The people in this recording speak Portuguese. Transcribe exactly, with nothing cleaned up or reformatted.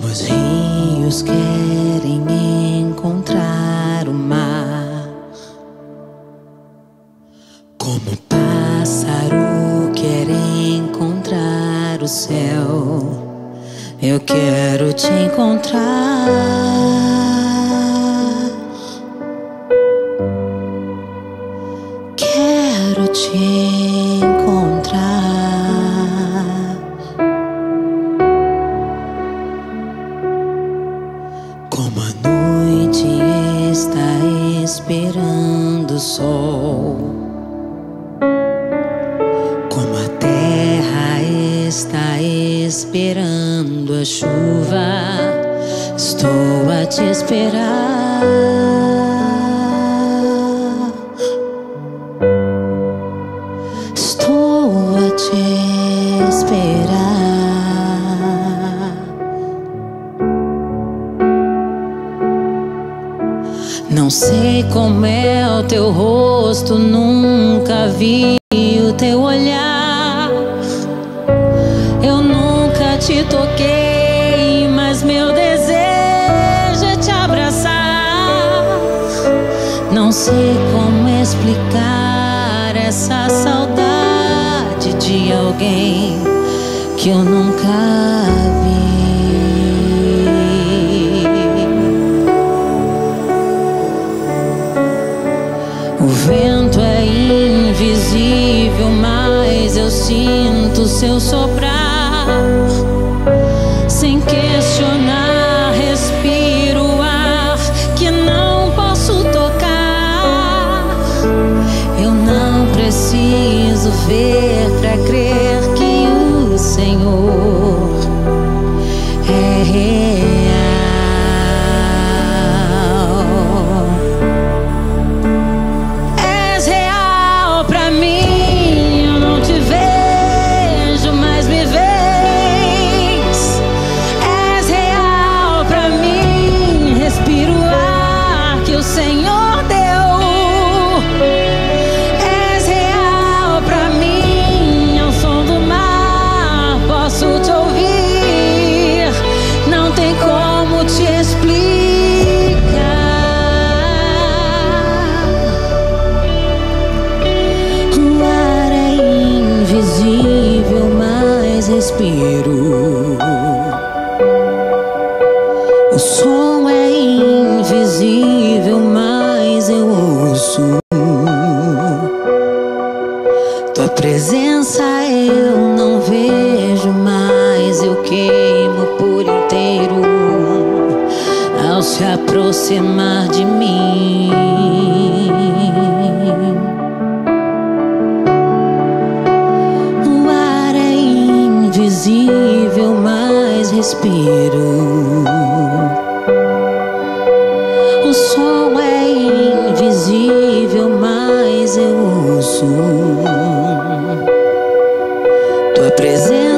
Os rios querem encontrar o mar, como o pássaro quer encontrar o céu. Eu quero te encontrar. Quero te encontrar. Como a noite está esperando o sol, como a terra está esperando a chuva, estou a te esperar. Estou a te esperar. Não sei como é o teu rosto, nunca vi o teu olhar. Eu nunca te toquei, mas meu desejo é te abraçar. Não sei como explicar essa saudade de alguém que eu nunca vi. O vento é invisível, mas eu sinto seu soprar. Sem questionar, respiro o ar que não posso tocar. Eu não preciso ver pra crer que o Senhor é real. Respiro. O som é invisível, mas eu ouço. Tua presença eu não vejo, mas eu queimo por inteiro ao se aproximar de mim. Invisível, mas respiro. O som é invisível, mas eu ouço. Tua presença